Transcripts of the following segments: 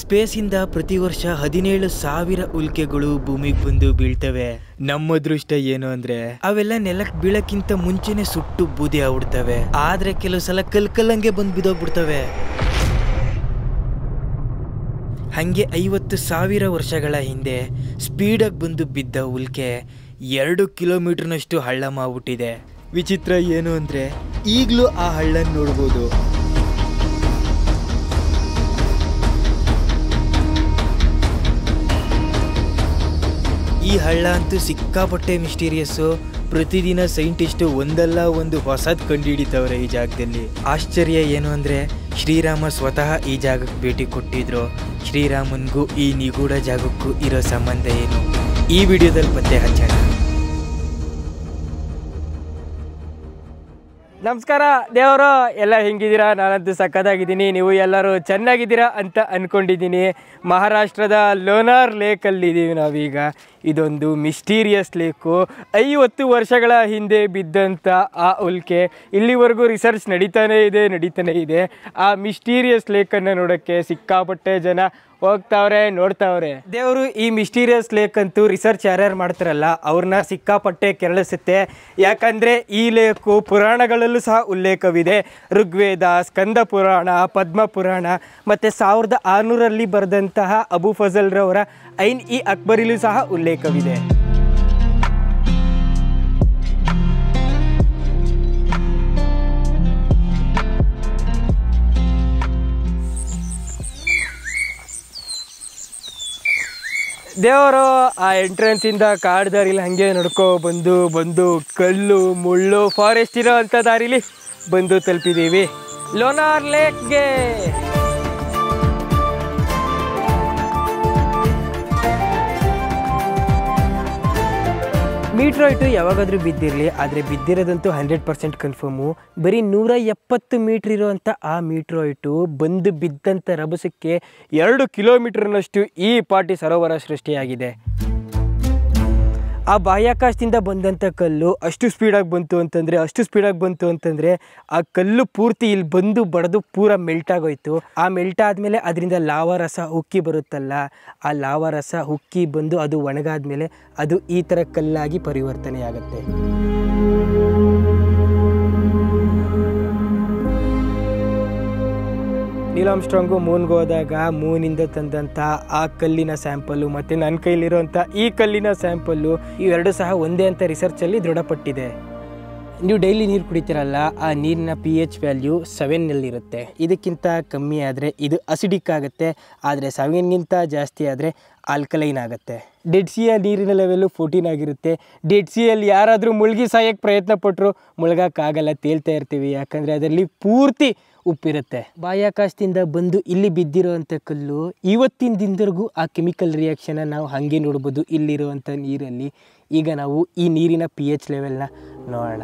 ಸ್ಪೇಸಿಂದ ಪ್ರತಿ ವರ್ಷ 17,000 ಉಲ್ಕೆಗಳು ಭೂಮಿಗೆ ಬಂದು ಬೀಳ್ತವೆ. ನಮ್ಮ ಅದೃಷ್ಟ ಏನು ಅಂದ್ರೆ ಅವೆಲ್ಲ ನೆಲಕ್ಕೆ ಬೀಳಕ್ಕಿಂತ ಮುಂಚೆನೆ ಸುಟ್ಟು ಬೂದಿ ಆಗ್ಬಿಡ್ತವೆ. ಆದ್ರೆ ಕೆಲವು ಸಲ ಕಲ್ಕಲ್ಲಂಗೆ ಬಂದು ಬಿದ್ದೋಗ್ಬಿಡ್ತವೆ. ಹಂಗೆ 50,000 ವರ್ಷಗಳ ಹಿಂದೆ ಸ್ಪೀಡಾಗಿ ಬಂದು ಬಿದ್ದ ಉಲ್ಕೆ 2 ಕಿಲೋಮೀಟರ್ನಷ್ಟು ಹಳ್ಳ ಮಾಡ್ಬಿಟ್ಟಿದೆ. ವಿಚಿತ್ರ ಏನು ಅಂದ್ರೆ ಈಗಲೂ ಆ ಹಳ್ಳನ ನೋಡ್ಬೋದು. ಈ ಹಳ್ಳ ಅಂತೂ ಸಿಕ್ಕಾಪಟ್ಟೆ ಮಿಸ್ಟೀರಿಯಸ್ಸು. ಪ್ರತಿದಿನ ಸೈಂಟಿಸ್ಟು ಒಂದಲ್ಲ ಒಂದು ಹೊಸದು ಕಂಡುಹಿಡಿತವ್ರೆ ಈ ಜಾಗದಲ್ಲಿ. ಆಶ್ಚರ್ಯ ಏನು ಅಂದರೆ ಶ್ರೀರಾಮ ಸ್ವತಃ ಈ ಜಾಗಕ್ಕೆ ಭೇಟಿ ಕೊಟ್ಟಿದ್ರು. ಶ್ರೀರಾಮನ್ಗೂ ಈ ನಿಗೂಢ ಜಾಗಕ್ಕೂ ಇರೋ ಸಂಬಂಧ ಏನು ಈ ವಿಡಿಯೋದಲ್ಲಿ ಪತ್ತೆ ಹಚ್ಚೋಣ. ನಮಸ್ಕಾರ ದೇವರು, ಎಲ್ಲ ಹೆಂಗಿದ್ದೀರಾ? ನಾನಂತೂ ಸಕ್ಕತ್ತಾಗಿದ್ದೀನಿ. ನೀವು ಎಲ್ಲರೂ ಚೆನ್ನಾಗಿದ್ದೀರಾ ಅಂತ ಅಂದ್ಕೊಂಡಿದ್ದೀನಿ. ಮಹಾರಾಷ್ಟ್ರದ ಲೋನಾರ್ ಲೇಕಲ್ಲಿದ್ದೀವಿ ನಾವೀಗ. ಇದೊಂದು ಮಿಸ್ಟೀರಿಯಸ್ ಲೇಕು. 50 ವರ್ಷಗಳ ಹಿಂದೆ ಬಿದ್ದಂಥ ಆ ಉಲ್ಕೆ ಇಲ್ಲಿವರೆಗೂ ರಿಸರ್ಚ್ ನಡೀತಾನೇ ಇದೆ. ಆ ಮಿಸ್ಟೀರಿಯಸ್ ಲೇಕನ್ನು ನೋಡೋಕ್ಕೆ ಸಿಕ್ಕಾಪಟ್ಟೆ ಜನ ಹೋಗ್ತಾವ್ರೆ, ನೋಡ್ತಾವ್ರೆ. ದೇವರು ಈ ಮಿಸ್ಟೀರಿಯಸ್ ಲೇಕ್ ಅಂತೂ ರಿಸರ್ಚ್ ಯಾರ್ಯಾರು ಮಾಡ್ತಾರಲ್ಲ ಅವ್ರನ್ನ ಸಿಕ್ಕಾಪಟ್ಟೆ ಕೆರಳಿಸುತ್ತೆ. ಯಾಕಂದರೆ ಈ ಲೇಕು ಪುರಾಣಗಳಲ್ಲೂ ಸಹ ಉಲ್ಲೇಖವಿದೆ. ಋಗ್ವೇದ, ಸ್ಕಂದ ಪುರಾಣ, ಪದ್ಮ ಪುರಾಣ ಮತ್ತು 1600ರಲ್ಲಿ ಬರೆದಂತಹ ಅಬು ಫಜಲ್ರವರ ಐನ್ ಇ ಅಕ್ಬರಿಲೂ ಸಹ ಉಲ್ಲೇಖವಿದೆ. ದೇವರು ಆ ಎಂಟ್ರೆನ್ಸಿಂದ ಕಾಡು ದಾರಿಲಿ ಹಾಗೆ ನಡ್ಕೊ ಬಂದು ಕಲ್ಲು ಮುಳ್ಳು ಫಾರೆಸ್ಟ್ ಇರೋ ಅಂಥ ದಾರಿಲಿ ಬಂದು ತಲುಪಿದ್ದೀವಿ ಲೋನಾರ್ ಲೇಕ್ಗೆ. ಮೀಟ್ರಾಯ್ಟು ಯಾವಾಗಾದರೂ ಬಿದ್ದಿರಲಿ, ಆದರೆ ಬಿದ್ದಿರೋದಂತೂ 100% ಕನ್ಫರ್ಮು. ಬರೀ 170 ಮೀಟ್ರ್ ಇರೋವಂಥ ಆ ಮೀಟ್ರಾಯ್ಟು ಬಂದು ಬಿದ್ದಂಥ ರಭಸಕ್ಕೆ 2 ಕಿಲೋಮೀಟರ್ನಷ್ಟು ಈ ಪಾಟಿ ಸರೋವರ ಸೃಷ್ಟಿಯಾಗಿದೆ. ಆ ಬಾಹ್ಯಾಕಾಶದಿಂದ ಬಂದಂಥ ಕಲ್ಲು ಅಷ್ಟು ಸ್ಪೀಡಾಗಿ ಬಂತು ಅಂತಂದರೆ ಆ ಕಲ್ಲು ಪೂರ್ತಿ ಇಲ್ಲಿ ಬಂದು ಬಡಿದು ಪೂರ ಮೆಲ್ಟ್ ಆಗೋಯ್ತು. ಆ ಮೆಲ್ಟ್ ಆದಮೇಲೆ ಅದರಿಂದ ಲಾವಾ ರಸ ಉಕ್ಕಿ ಬರುತ್ತಲ್ಲ, ಆ ಲಾವಾ ರಸ ಉಕ್ಕಿ ಬಂದು ಅದು ಒಣಗಾದ್ಮೇಲೆ ಅದು ಈ ಥರ ಕಲ್ಲಾಗಿ ಪರಿವರ್ತನೆ ಆಗುತ್ತೆ. ನೀಲ್ ಆರ್ಮ್ಸ್ಟ್ರಾಂಗು ಮೂನ್ಗೆ ಹೋದಾಗ ಮೂನಿಂದ ತಂದಂಥ ಆ ಕಲ್ಲಿನ ಸ್ಯಾಂಪಲ್ಲು ಮತ್ತು ನನ್ನ ಕೈಲಿರೋಂಥ ಈ ಕಲ್ಲಿನ ಸ್ಯಾಂಪಲ್ಲು ಇವೆರಡು ಸಹ ಒಂದೇ ಅಂತ ರಿಸರ್ಚಲ್ಲಿ ದೃಢಪಟ್ಟಿದೆ. ನೀವು ಡೈಲಿ ನೀರು ಕುಡಿತೀರಲ್ಲ, ಆ ನೀರಿನ pH ವ್ಯಾಲ್ಯೂ 7ನಲ್ಲಿರುತ್ತೆ. ಇದಕ್ಕಿಂತ ಕಮ್ಮಿ ಆದರೆ ಇದು ಅಸಿಡಿಕ್ ಆಗುತ್ತೆ, ಆದರೆ 7ಗಿಂತ ಜಾಸ್ತಿ ಆದರೆ ಆಲ್ಕಲೈನ್ ಆಗುತ್ತೆ. ಡೆಡ್ ಸಿಯ ನೀರಿನ ಲೆವೆಲ್ಲು 14 ಆಗಿರುತ್ತೆ. ಡೆಡ್ ಸಿಯಲ್ಲಿ ಯಾರಾದರೂ ಮುಳುಗಿ ಸಾಯಕ್ಕೆ ಪ್ರಯತ್ನ ಪಟ್ಟರು ಮುಳುಗೋಕ್ಕಾಗಲ್ಲ, ತೇಲ್ತಾ ಇರ್ತೀವಿ. ಯಾಕಂದರೆ ಅದರಲ್ಲಿ ಪೂರ್ತಿ ಉಪ್ಪಿರುತ್ತೆ. ಬಾಹ್ಯಾಕಾಶದಿಂದ ಬಂದು ಇಲ್ಲಿ ಬಿದ್ದಿರೋವಂಥ ಕಲ್ಲು ಇವತ್ತಿನ ದಿನದವರೆಗೂ ಆ ಕೆಮಿಕಲ್ ರಿಯಾಕ್ಷನ್ನ ನಾವು ಹಾಗೆ ನೋಡ್ಬೋದು ಇಲ್ಲಿರುವಂಥ ನೀರಲ್ಲಿ. ಈಗ ನಾವು ಈ ನೀರಿನ pH ಲೆವೆಲ್ನ ನೋಡೋಣ.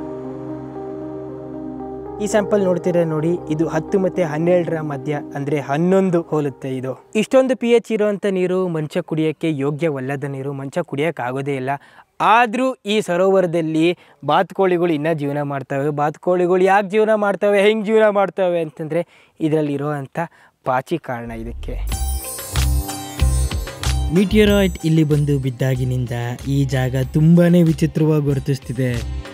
ಈ ಸ್ಯಾಂಪಲ್ ನೋಡ್ತೀರಾ ನೋಡಿ, ಇದು 10 ಮತ್ತು 12ರ ಮಧ್ಯ ಅಂದರೆ 11 ಹೋಲುತ್ತೆ. ಇದು ಇಷ್ಟೊಂದು pH ಇರೋವಂಥ ನೀರು ಮನುಷ್ಯ ಕುಡಿಯೋಕ್ಕೆ ಯೋಗ್ಯವಲ್ಲದ ನೀರು, ಮನುಷ್ಯ ಕುಡಿಯೋಕ್ಕಾಗೋದೇ ಇಲ್ಲ. ಆದರೂ ಈ ಸರೋವರದಲ್ಲಿ ಬಾತುಕೋಳಿಗಳು ಇನ್ನೂ ಜೀವನ ಮಾಡ್ತವೆ. ಬಾತುಕೋಳಿಗಳು ಯಾಕೆ ಜೀವನ ಮಾಡ್ತವೆ, ಹೆಂಗೆ ಜೀವನ ಮಾಡ್ತವೆ ಅಂತಂದರೆ ಇದರಲ್ಲಿರೋವಂಥ ಪಾಚಿ ಕಾರಣ ಇದಕ್ಕೆ. ಮೀಟಿಯರಾಯ್ಡ್ ಇಲ್ಲಿ ಬಂದು ಬಿದ್ದಾಗಿನಿಂದ ಈ ಜಾಗ ತುಂಬಾ ವಿಚಿತ್ರವಾಗಿ ವರ್ತಿಸ್ತಿದೆ.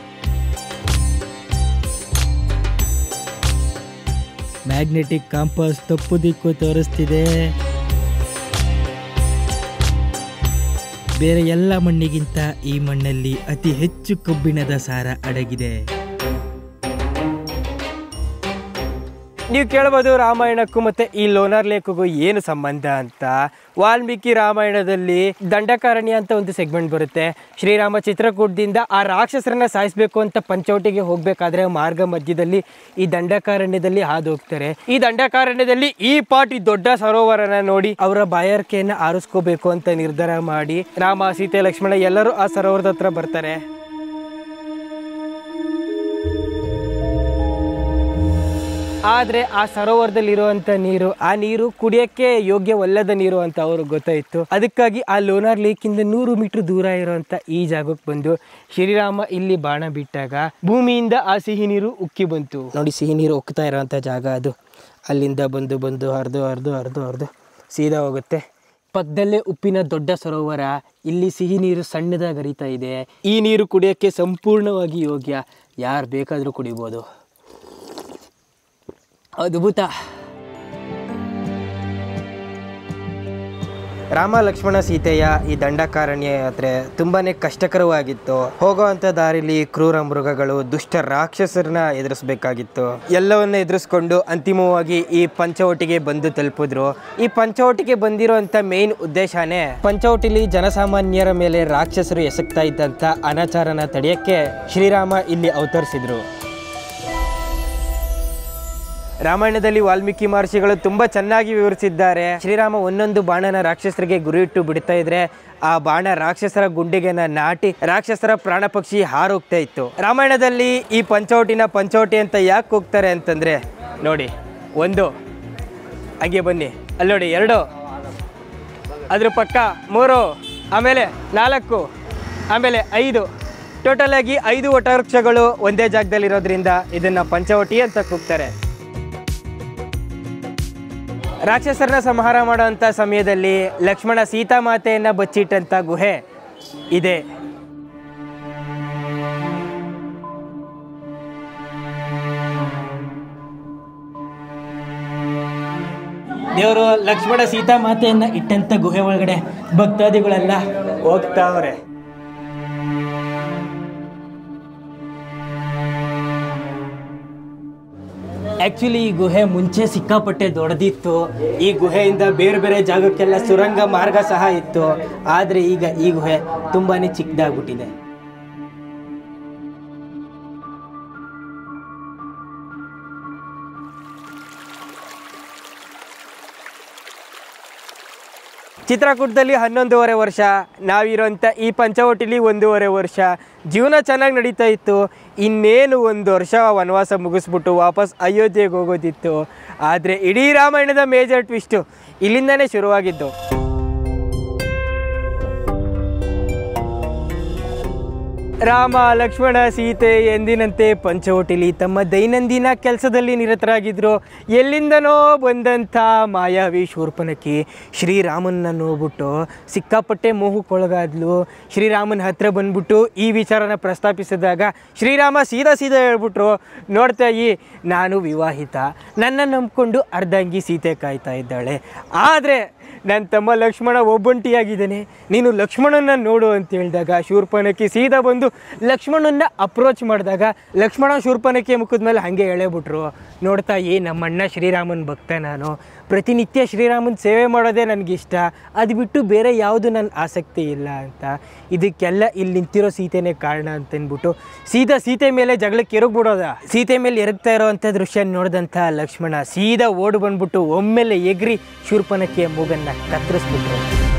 ಮ್ಯಾಗ್ನೆಟಿಕ್ ಕಾಂಪಾಸ್ ತಪ್ಪು ದಿಕ್ಕು ತೋರಿಸ್ತಿದೆ. ಬೇರೆ ಎಲ್ಲ ಮಣ್ಣಿಗಿಂತ ಈ ಮಣ್ಣಲ್ಲಿ ಅತಿ ಹೆಚ್ಚು ಕಬ್ಬಿಣದ ಸಾರ ಅಡಗಿದೆ. ನೀವು ಕೇಳ್ಬೋದು ರಾಮಾಯಣಕ್ಕೂ ಮತ್ತು ಈ ಲೋನಾರ್ ಲೇಕ್ಗೂ ಏನು ಸಂಬಂಧ ಅಂತ. ವಾಲ್ಮೀಕಿ ರಾಮಾಯಣದಲ್ಲಿ ದಂಡಕಾರಣ್ಯ ಅಂತ ಒಂದು ಸೆಗ್ಮೆಂಟ್ ಬರುತ್ತೆ. ಶ್ರೀರಾಮ ಚಿತ್ರಕೂಟದಿಂದ ಆ ರಾಕ್ಷಸರನ್ನ ಸಾಯಿಸಬೇಕು ಅಂತ ಪಂಚವಟಿಗೆ ಹೋಗಬೇಕಾದ್ರೆ ಮಾರ್ಗ ಮಧ್ಯದಲ್ಲಿ ಈ ದಂಡಕಾರಣ್ಯದಲ್ಲಿ ಹಾದು ಹೋಗ್ತಾರೆ. ಈ ದಂಡಕಾರಣ್ಯದಲ್ಲಿ ಈ ಪಾಟಿ ದೊಡ್ಡ ಸರೋವರನ ನೋಡಿ ಅವರ ಬಾಯಾರಿಕೆಯನ್ನು ಆರಿಸ್ಕೋಬೇಕು ಅಂತ ನಿರ್ಧಾರ ಮಾಡಿ ರಾಮ, ಸೀತೆ, ಲಕ್ಷ್ಮಣ ಎಲ್ಲರೂ ಆ ಸರೋವರದ ಹತ್ರ ಬರ್ತಾರೆ. ಆದರೆ ಆ ಸರೋವರದಲ್ಲಿರುವಂಥ ನೀರು, ಆ ನೀರು ಕುಡಿಯೋಕ್ಕೆ ಯೋಗ್ಯವಲ್ಲದ ನೀರು ಅಂತ ಅವ್ರಿಗೆ ಗೊತ್ತಾಯಿತು. ಅದಕ್ಕಾಗಿ ಆ ಲೋನಾರ್ ಲೇಕಿಂದ 100 ಮೀಟರ್ ದೂರ ಇರೋವಂಥ ಈ ಜಾಗಕ್ಕೆ ಬಂದು ಶ್ರೀರಾಮ ಇಲ್ಲಿ ಬಾಣ ಬಿಟ್ಟಾಗ ಭೂಮಿಯಿಂದ ಆ ಸಿಹಿ ನೀರು ಉಕ್ಕಿ ಬಂತು. ನೋಡಿ, ಸಿಹಿ ನೀರು ಉಕ್ತಾ ಇರೋವಂಥ ಜಾಗ ಅದು. ಅಲ್ಲಿಂದ ಬಂದು ಹರಿದು ಸೀದಾ ಹೋಗುತ್ತೆ. ಪಕ್ಕದಲ್ಲೇ ಉಪ್ಪಿನ ದೊಡ್ಡ ಸರೋವರ, ಇಲ್ಲಿ ಸಿಹಿ ನೀರು ಸಣ್ಣದಾಗಿ ಹರಿತಾ ಇದೆ. ಈ ನೀರು ಕುಡಿಯೋಕ್ಕೆ ಸಂಪೂರ್ಣವಾಗಿ ಯೋಗ್ಯ, ಯಾರು ಬೇಕಾದರೂ ಕುಡಿಬೋದು. ಅದ್ಭುತ. ರಾಮ ಲಕ್ಷ್ಮಣ ಸೀತೆಯ ಈ ದಂಡಕಾರಣ್ಯ ಯಾತ್ರೆ ತುಂಬಾ ಕಷ್ಟಕರವಾಗಿತ್ತು. ಹೋಗೋವಂಥ ದಾರಿಲಿ ಕ್ರೂರ ಮೃಗಗಳು, ದುಷ್ಟ ರಾಕ್ಷಸರನ್ನ ಎದುರಿಸಬೇಕಾಗಿತ್ತು. ಎಲ್ಲವನ್ನ ಎದುರಿಸ್ಕೊಂಡು ಅಂತಿಮವಾಗಿ ಈ ಪಂಚವಟಿಗೆ ಬಂದು ತಲುಪಿದ್ರು. ಈ ಪಂಚವಟಿಗೆ ಬಂದಿರೋಂಥ ಮೇನ್ ಉದ್ದೇಶನೇ ಪಂಚವಟಿಲಿ ಜನಸಾಮಾನ್ಯರ ಮೇಲೆ ರಾಕ್ಷಸರು ಎಸಗ್ತಾ ಇದ್ದಂಥ ಅನಾಚಾರನ ತಡೆಯೋಕ್ಕೆ ಶ್ರೀರಾಮ ಇಲ್ಲಿ ಅವತರಿಸಿದ್ರು. ರಾಮಾಯಣದಲ್ಲಿ ವಾಲ್ಮೀಕಿ ಮಹರ್ಷಿಗಳು ತುಂಬ ಚೆನ್ನಾಗಿ ವಿವರಿಸಿದ್ದಾರೆ. ಶ್ರೀರಾಮ ಒಂದೊಂದು ಬಾಣನ ರಾಕ್ಷಸರಿಗೆ ಗುರಿಯಿಟ್ಟು ಬಿಡ್ತಾ ಇದ್ರೆ ಆ ಬಾಣ ರಾಕ್ಷಸರ ಗುಂಡಿಗೆನ ನಾಟಿ ರಾಕ್ಷಸರ ಪ್ರಾಣ ಪಕ್ಷಿ ಹಾರೋಗ್ತಾ ಇತ್ತು. ರಾಮಾಯಣದಲ್ಲಿ ಈ ಪಂಚವಟಿ ಅಂತ ಯಾಕೆ ಹೋಗ್ತಾರೆ ಅಂತಂದರೆ, ನೋಡಿ 1, ಹಾಗೆ ಬನ್ನಿ ಅಲ್ಲಿ ನೋಡಿ 2, ಅದ್ರ ಪಕ್ಕ 3, ಆಮೇಲೆ 4, ಆಮೇಲೆ 5, ಟೋಟಲ್ ಆಗಿ 5 ವಟವೃಕ್ಷಗಳು ಒಂದೇ ಜಾಗದಲ್ಲಿರೋದ್ರಿಂದ ಇದನ್ನು ಪಂಚವಟಿ ಅಂತ ಕೂಗ್ತಾರೆ. ರಾಕ್ಷಸರನ್ನ ಸಂಹಾರ ಮಾಡುವಂಥ ಸಮಯದಲ್ಲಿ ಲಕ್ಷ್ಮಣ ಸೀತಾಮಾತೆಯನ್ನು ಬಚ್ಚಿಟ್ಟಂಥ ಗುಹೆ ಇದೆ. ದೇವರು ಲಕ್ಷ್ಮಣ ಸೀತಾಮಾತೆಯನ್ನು ಇಟ್ಟಂಥ ಗುಹೆ ಒಳಗಡೆ ಭಕ್ತಾದಿಗಳೆಲ್ಲ ಹೋಗ್ತಾವ್ರೆ. ಆ್ಯಕ್ಚುಲಿ ಈ ಗುಹೆ ಮುಂಚೆ ಸಿಕ್ಕಾಪಟ್ಟೆ ದೊಡ್ಡದಿತ್ತು. ಈ ಗುಹೆಯಿಂದ ಬೇರೆ ಬೇರೆ ಜಾಗಕ್ಕೆಲ್ಲ ಸುರಂಗ ಮಾರ್ಗ ಸಹ ಇತ್ತು. ಆದರೆ ಈಗ ಈ ಗುಹೆ ತುಂಬಾ ಚಿಕ್ಕದಾಗ್ಬಿಟ್ಟಿದೆ. ಚಿತ್ರಕೂಟದಲ್ಲಿ 11.5 ವರ್ಷ, ನಾವಿರೋಂಥ ಈ ಪಂಚವಟಿಲಿ 1.5 ವರ್ಷ ಜೀವನ ಚೆನ್ನಾಗಿ ನಡೀತಾ ಇತ್ತು. ಇನ್ನೇನು 1 ವರ್ಷ ವನವಾಸ ಮುಗಿಸ್ಬಿಟ್ಟು ವಾಪಸ್ ಅಯೋಧ್ಯೆಗೆ ಹೋಗೋದಿತ್ತು. ಆದರೆ ಇಡೀ ರಾಮಾಯಣದ ಮೇಜರ್ ಟ್ವಿಸ್ಟು ಇಲ್ಲಿಂದನೇ ಶುರುವಾಗಿದ್ದು. ರಾಮ ಲಕ್ಷ್ಮಣ ಸೀತೆ ಎಂದಿನಂತೆ ಪಂಚವಟಿಲಿ ತಮ್ಮ ದೈನಂದಿನ ಕೆಲಸದಲ್ಲಿ ನಿರತರಾಗಿದ್ದರು. ಎಲ್ಲಿಂದನೋ ಬಂದಂಥ ಮಾಯಾವಿ ಶೂರ್ಪನಖಿ ಶ್ರೀರಾಮನ್ನ ನೋಡ್ಬಿಟ್ಟು ಸಿಕ್ಕಾಪಟ್ಟೆ ಮೋಹಕ್ಕೊಳಗಾದ್ಲು. ಶ್ರೀರಾಮನ ಹತ್ರ ಬಂದ್ಬಿಟ್ಟು ಈ ವಿಚಾರನ ಪ್ರಸ್ತಾಪಿಸಿದಾಗ ಶ್ರೀರಾಮ ಸೀದಾ ಹೇಳ್ಬಿಟ್ರು, ನೋಡ್ತಾಯಿ ನಾನು ವಿವಾಹಿತ, ನನ್ನ ನಂಬ್ಕೊಂಡು ಅರ್ಧಾಂಗಿ ಸೀತೆ ಕಾಯ್ತಾ ಇದ್ದಾಳೆ, ಆದರೆ ನನ್ನ ತಮ್ಮ ಲಕ್ಷ್ಮಣ ಒಬ್ಬಂಟಿಯಾಗಿದ್ದಾನೆ, ನೀನು ಲಕ್ಷ್ಮಣನ ನೋಡು ಅಂತ ಹೇಳಿದಾಗ ಶೂರ್ಪನಖಿ ಸೀದಾ ಬಂದು ಲಕ್ಷ್ಮಣನ ಅಪ್ರೋಚ್ ಮಾಡಿದಾಗ ಲಕ್ಷ್ಮಣ ಶೂರ್ಪನಖಿಯ ಮುಖದ ಮೇಲೆ ಹಾಗೆ ಎಳೆಬಿಟ್ರು. ನೋಡ್ತಾ ನಮ್ಮಣ್ಣ ಶ್ರೀರಾಮನ ಭಕ್ತ, ನಾನು ಪ್ರತಿನಿತ್ಯ ಶ್ರೀರಾಮನ ಸೇವೆ ಮಾಡೋದೇ ನನಗಿಷ್ಟ, ಅದು ಬಿಟ್ಟು ಬೇರೆ ಯಾವುದು ನನ್ನ ಆಸಕ್ತಿ ಇಲ್ಲ ಅಂತ. ಇದಕ್ಕೆಲ್ಲ ಇಲ್ಲಿ ನಿಂತಿರೋ ಸೀತೆನೇ ಕಾರಣ ಅಂತಂದ್ಬಿಟ್ಟು ಸೀತೆ ಮೇಲೆ ಜಗಳಕ್ಕೆ ಎರಗ್ಬಿಡೋದ. ಸೀತೆ ಮೇಲೆ ಎರಗ್ತಾ ಇರೋವಂಥ ದೃಶ್ಯ ನೋಡಿದಂಥ ಲಕ್ಷ್ಮಣ ಸೀದಾ ಓಡಿ ಬಂದ್ಬಿಟ್ಟು ಒಮ್ಮೆಲೆ ಎಗ್ರಿ ಶೂರ್ಪನಖಿಯ ಮೂಗನ್ನು ಕತ್ತರಿಸ್ಬಿಟ್ರು.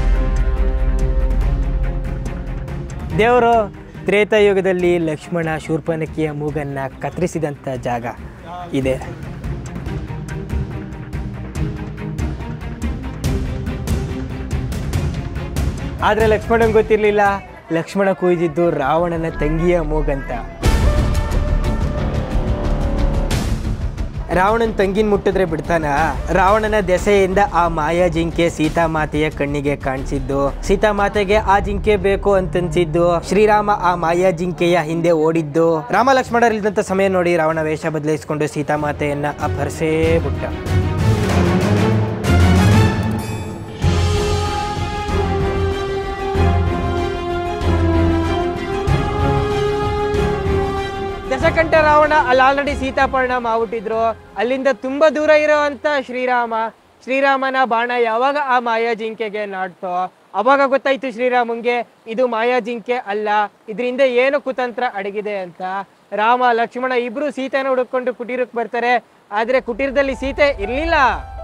ದೇವರು ತ್ರೇತಾಯುಗದಲ್ಲಿ ಲಕ್ಷ್ಮಣ ಶೂರ್ಪನಖಿಯ ಮೂಗನ್ನು ಕತ್ತರಿಸಿದಂಥ ಜಾಗ ಇದೆ. ಆದರೆ ಲಕ್ಷ್ಮಣಂಗೆ ಗೊತ್ತಿರಲಿಲ್ಲ, ಲಕ್ಷ್ಮಣ ಕೊಯ್ದಿದ್ದು ರಾವಣನ ತಂಗಿಯ ಮೂಗಂತ. ರಾವಣನ ತಂಗಿನ ಮುಟ್ಟಿದ್ರೆ ಬಿಡ್ತಾನ? ರಾವಣನ ದೆಸೆಯಿಂದ ಆ ಮಾಯಾ ಜಿಂಕೆ ಸೀತಾಮಾತೆಯ ಕಣ್ಣಿಗೆ ಕಾಣಿಸಿದ್ದು, ಸೀತಾಮಾತೆಗೆ ಆ ಜಿಂಕೆ ಬೇಕು ಅಂತನ್ಸಿದ್ದು, ಶ್ರೀರಾಮ ಆ ಮಾಯಾ ಜಿಂಕೆಯ ಹಿಂದೆ ಓಡಿದ್ದು. ರಾಮ ಲಕ್ಷ್ಮಣರಿಲ್ಲದಂಥ ಸಮಯ ನೋಡಿ ರಾವಣ ವೇಷ ಬದಲಾಯಿಸಿಕೊಂಡು ಸೀತಾಮಾತೆಯನ್ನ ಅಪಹರಿಸೇ ಬಿಟ್ಟ. ದಶಕಂಠ ರಾವಣ ಅಲ್ಲಿ ಆಲ್ರೆಡಿ ಸೀತಾಪರ್ಣ ಮಾಡ್ಬಿಟ್ಟಿದ್ರು. ಅಲ್ಲಿಂದ ತುಂಬಾ ದೂರ ಇರೋವಂಥ ಶ್ರೀರಾಮನ ಬಾಣ ಯಾವಾಗ ಆ ಮಾಯಾ ಜಿಂಕೆಗೆ ನಾಡ್ತೋ ಅವಾಗ ಗೊತ್ತಾಯ್ತು ಶ್ರೀರಾಮಂಗೆ ಇದು ಮಾಯಾ ಜಿಂಕೆ ಅಲ್ಲ, ಇದರಿಂದ ಏನು ಕುತಂತ್ರ ಅಡಗಿದೆ ಅಂತ. ರಾಮ ಲಕ್ಷ್ಮಣ ಇಬ್ರು ಸೀತೆನ ಹುಡುಕೊಂಡು ಕುಟೀರಕ್ಕೆ ಬರ್ತಾರೆ. ಆದ್ರೆ ಕುಟೀರದಲ್ಲಿ ಸೀತೆ ಇರ್ಲಿಲ್ಲ.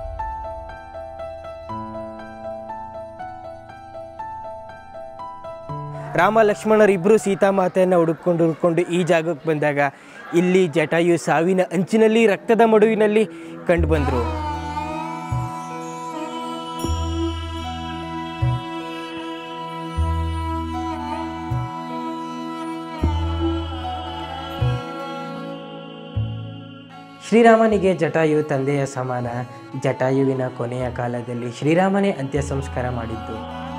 ರಾಮ ಲಕ್ಷ್ಮಣರಿಬ್ಬರು ಸೀತಾಮಾತೆಯನ್ನು ಹುಡುಕೊಂಡು ಈ ಜಾಗಕ್ಕೆ ಬಂದಾಗ ಇಲ್ಲಿ ಜಟಾಯು ಸಾವಿನ ಅಂಚಿನಲ್ಲಿ ರಕ್ತದ ಮಡುವಿನಲ್ಲಿ ಕಂಡು ಬಂದರು. ಶ್ರೀರಾಮನಿಗೆ ಜಟಾಯು ತಂದೆಯ ಸಮಾನ. ಜಟಾಯುವಿನ ಕೊನೆಯ ಕಾಲದಲ್ಲಿ ಶ್ರೀರಾಮನೇ ಅಂತ್ಯ ಸಂಸ್ಕಾರ ಮಾಡಿದ್ದು.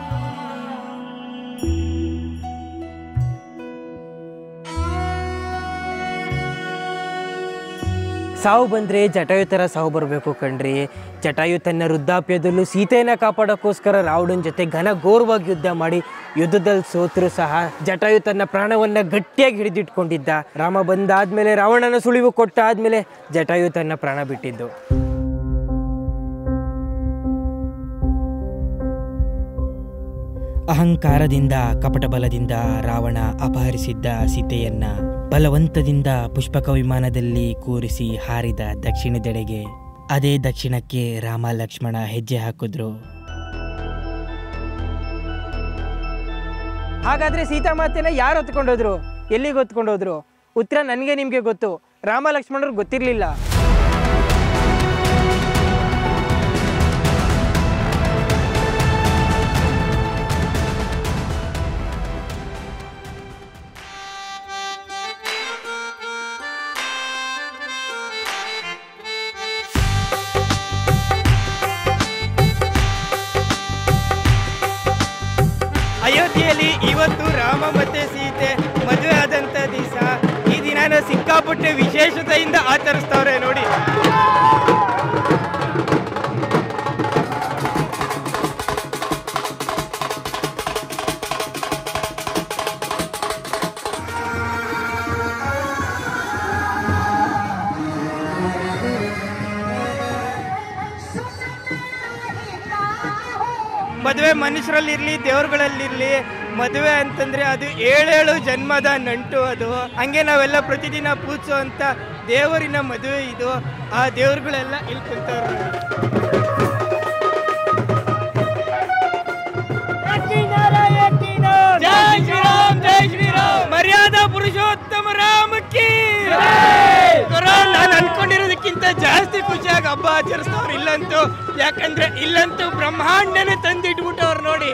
ಸಾವು ಬಂದರೆ ಜಟಾಯು ಥರ ಸಾವು ಬರಬೇಕು ಕಣ್ರಿ. ಜಟಾಯು ತನ್ನ ವೃದ್ಧಾಪ್ಯದಲ್ಲೂ ಸೀತೆಯನ್ನು ಕಾಪಾಡೋಕ್ಕೋಸ್ಕರ ರಾವಣನ ಜೊತೆ ಘನಘೋರವಾಗಿ ಯುದ್ಧ ಮಾಡಿ ಯುದ್ಧದಲ್ಲಿ ಸೋತರೂ ಸಹ ಜಟಾಯು ತನ್ನ ಪ್ರಾಣವನ್ನು ಗಟ್ಟಿಯಾಗಿ ಹಿಡಿದಿಟ್ಕೊಂಡಿದ್ದ. ರಾಮ ಬಂದಾದ್ಮೇಲೆ ರಾವಣನ ಸುಳಿವು ಕೊಟ್ಟಾದ್ಮೇಲೆ ಜಟಾಯು ತನ್ನ ಪ್ರಾಣ ಬಿಟ್ಟಿದ್ದು. ಅಹಂಕಾರದಿಂದ ಕಪಟ ಬಲದಿಂದ ರಾವಣ ಅಪಹರಿಸಿದ್ದ ಸೀತೆಯನ್ನ ಬಲವಂತದಿಂದ ಪುಷ್ಪಕ ವಿಮಾನದಲ್ಲಿ ಕೂರಿಸಿ ಹಾರಿದ ದಕ್ಷಿಣದೆಡೆಗೆ. ಅದೇ ದಕ್ಷಿಣಕ್ಕೆ ರಾಮ ಲಕ್ಷ್ಮಣ ಹೆಜ್ಜೆ ಹಾಕಿದ್ರು. ಹಾಗಾದ್ರೆ ಸೀತಾಮಾತೆನ ಯಾರು ಹೊತ್ಕೊಂಡೋದ್ರು? ಎಲ್ಲಿಗೆ ಹೊತ್ಕೊಂಡೋದ್ರು? ಉತ್ತರ ನನಗೆ ನಿಮಗೆ ಗೊತ್ತು. ರಾಮ ಲಕ್ಷ್ಮಣರು ಗೊತ್ತಿರಲಿಲ್ಲ. ಅಯೋಧ್ಯೆಯಲ್ಲಿ ಇವತ್ತು ರಾಮ ಮತ್ತೆ ಸೀತೆ ಮದುವೆ ಆದಂಥ ದಿವಸ. ಈ ದಿನ ಸಿಕ್ಕಾಪಟ್ಟೆ ವಿಶೇಷತೆಯಿಂದ ಆಚರಿಸ್ತವ್ರೆ ನೋಡಿ. ಮದುವೆ ಮನುಷ್ಯರಲ್ಲಿರಲಿ ದೇವ್ರುಗಳಲ್ಲಿರಲಿ, ಮದುವೆ ಅಂತಂದರೆ ಅದು 7 ಜನ್ಮದ ನಂಟು. ಅದು ಹಂಗೆ ನಾವೆಲ್ಲ ಪ್ರತಿದಿನ ಪೂಜಿಸುವಂಥ ದೇವರಿನ ಮದುವೆ ಇದು. ಆ ದೇವ್ರುಗಳೆಲ್ಲ ಇಲ್ಲಿ ಕುಂತವ್ರು. ಜೈ ಶ್ರೀರಾಮ್, ಜೈ ಶ್ರೀರಾಮ್. ಮರ್ಯಾದಾ ಪುರುಷೋತ್ತಮ ರಾಮಕ್ಕೆ. ನಾನು ಅನ್ಕೊಂಡಿರೋದಕ್ಕಿಂತ ಜಾಸ್ತಿ ಖುಷಿಯಾಗಿ ಹಬ್ಬ ಆಚರಿಸ್ತವ್ರು ಇಲ್ಲಂತೂ. ಯಾಕಂದ್ರೆ ಇಲ್ಲಂತೂ ಬ್ರಹ್ಮಾಂಡನೇ ತಂದಿಟ್ಬಿಟ್ಟವ್ರು ನೋಡಿ.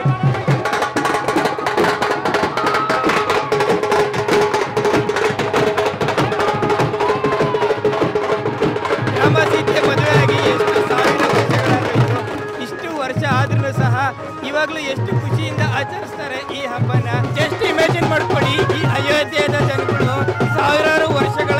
ರಾಮ ಸೀತೆ ಮದುವೆ ಆಗಿ ಎಷ್ಟು ಸಾವಿರ ವರ್ಷಗಳಾಗೋಯ್ತು. ಇಷ್ಟು ವರ್ಷ ಆದ್ರೂ ಸಹ ಇವಾಗಲೂ ಎಷ್ಟು ಖುಷಿಯಿಂದ ಆಚರಿಸ್ತಾರೆ ಈ ಹಬ್ಬನ. ಜಸ್ಟ್ ಇಮ್ಯಾಜಿನ್ ಮಾಡ್ಕೊಳ್ಳಿ, ಈ ಅಯೋಧ್ಯೆಯ ಜನಗಳು ಸಾವಿರಾರು ವರ್ಷಗಳ